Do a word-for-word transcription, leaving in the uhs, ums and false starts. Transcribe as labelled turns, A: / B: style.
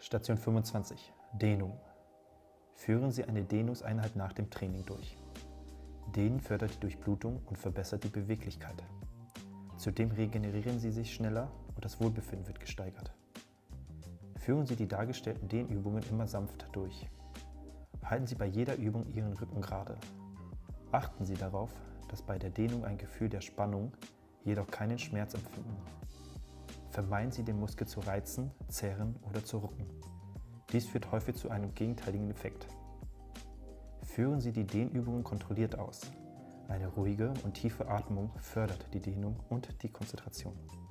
A: Station fünfundzwanzig. Dehnung. Führen Sie eine Dehnungseinheit nach dem Training durch. Dehnen fördert die Durchblutung und verbessert die Beweglichkeit. Zudem regenerieren Sie sich schneller und das Wohlbefinden wird gesteigert. Führen Sie die dargestellten Dehnübungen immer sanft durch. Halten Sie bei jeder Übung Ihren Rücken gerade. Achten Sie darauf, dass bei der Dehnung ein Gefühl der Spannung, jedoch keinen Schmerz empfinden. Vermeiden Sie den Muskel zu reizen, zerren oder zu rucken. Dies führt häufig zu einem gegenteiligen Effekt. Führen Sie die Dehnübungen kontrolliert aus. Eine ruhige und tiefe Atmung fördert die Dehnung und die Konzentration.